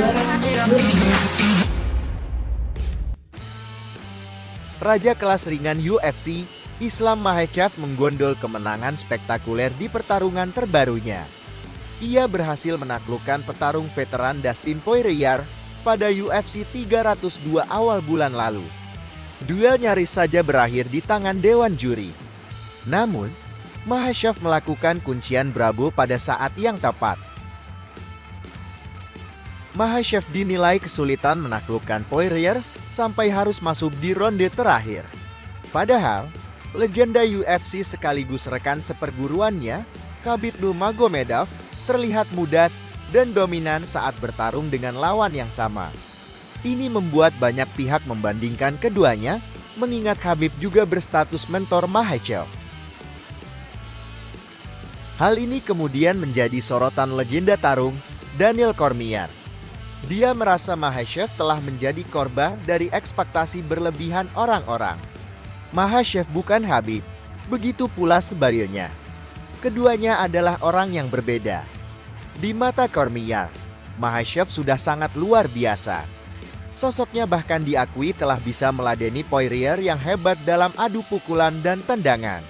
Raja kelas ringan UFC, Islam Makhachev menggondol kemenangan spektakuler di pertarungan terbarunya. Ia berhasil menaklukkan petarung veteran Dustin Poirier pada UFC 302 awal bulan lalu. Duel nyaris saja berakhir di tangan dewan juri. Namun, Makhachev melakukan kuncian Bravo pada saat yang tepat. Makhachev dinilai kesulitan menaklukkan Poirier sampai harus masuk di ronde terakhir. Padahal, legenda UFC sekaligus rekan seperguruannya, Khabib Nurmagomedov, terlihat muda dan dominan saat bertarung dengan lawan yang sama. Ini membuat banyak pihak membandingkan keduanya, mengingat Khabib juga berstatus mentor Makhachev. Hal ini kemudian menjadi sorotan legenda tarung, Daniel Cormier. Dia merasa Makhachev telah menjadi korban dari ekspektasi berlebihan orang-orang. Makhachev bukan Khabib, begitu pula sebaliknya. Keduanya adalah orang yang berbeda. Di mata Cormier, Makhachev sudah sangat luar biasa. Sosoknya bahkan diakui telah bisa meladeni Poirier yang hebat dalam adu pukulan dan tendangan.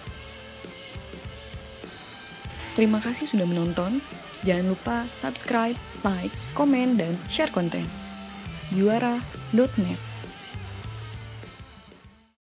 Terima kasih sudah menonton. Jangan lupa subscribe, like, komen, dan share konten. Juara.net